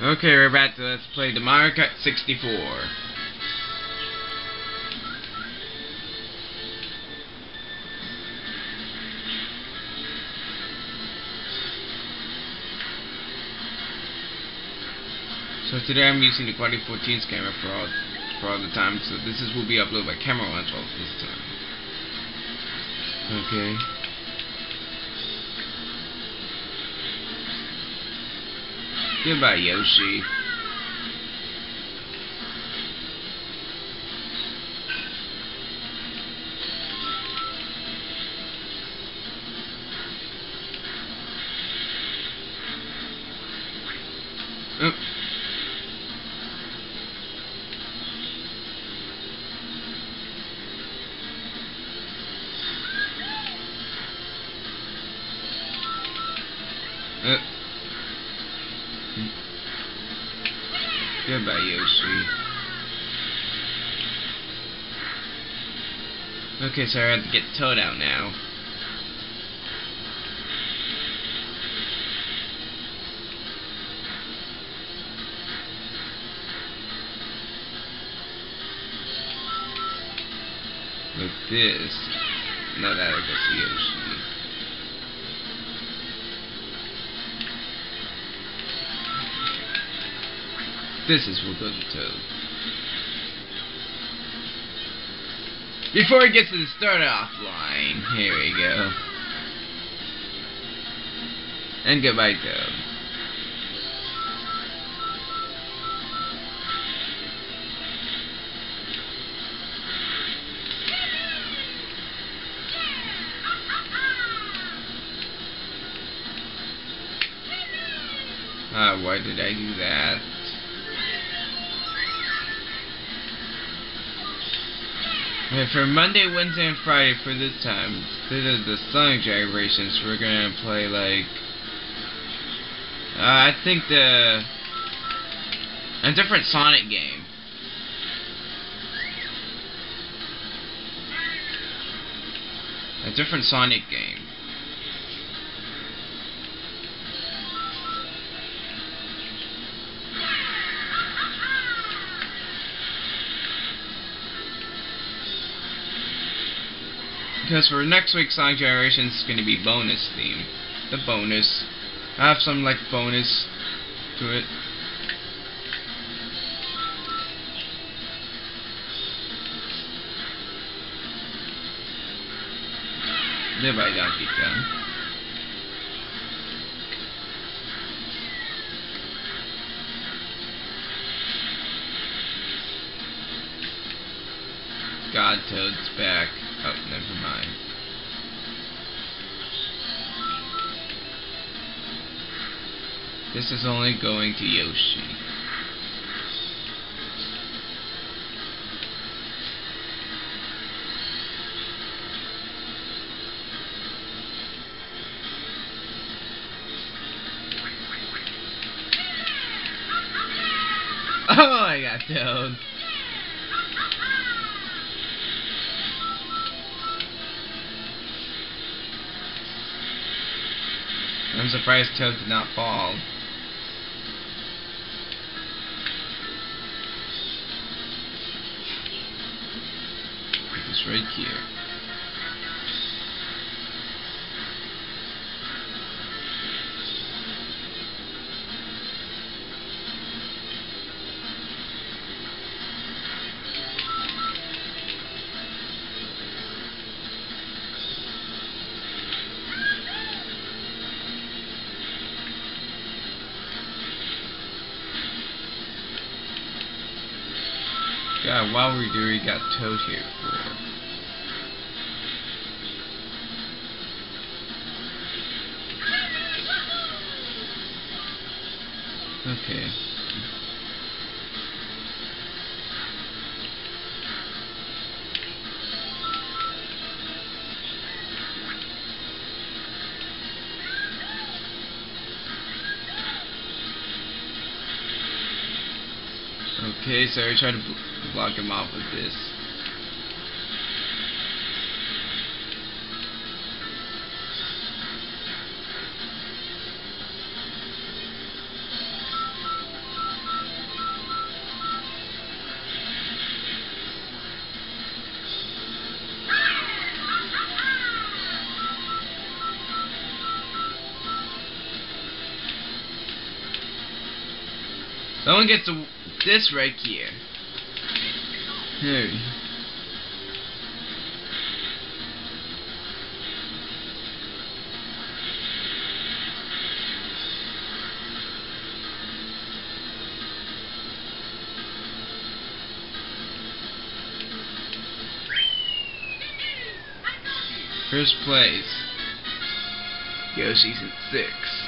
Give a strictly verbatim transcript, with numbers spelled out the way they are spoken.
Okay, we're back to Let's Play the Mario Kart sixty-four. So today I'm using the Quality fourteen's camera for all, for all the time, so this is will be uploaded by Camera One twelve this time. Okay. Goodbye, Yoshi. Oh. Uh. Goodbye, Yoshi. Okay, so I have to get Toad out now. Like this. Now that I go see Yoshi. This is what goes to Toad. Before he gets to the start off line, here we go. And goodbye, Toad. Ah, why did I do that? Okay, for Monday, Wednesday, and Friday for this time, instead of the Sonic Gyrations, we're gonna play like uh, I think the a different Sonic game. A different Sonic game. Because for next week's Sonic Gyrations, it's going to be bonus theme. The bonus. I have some like bonus to it. Goodbye, Donkey Kong. God, Toad's back. Oh, never mind. This is only going to Yoshi. Oh, I got Toad. I'm surprised Toad did not fall. Put this right here. God, while we do, we got Toad here for. Okay. Okay, so I try to bl block him off with this. Someone gets a, this right here. Here. First place. Go season six.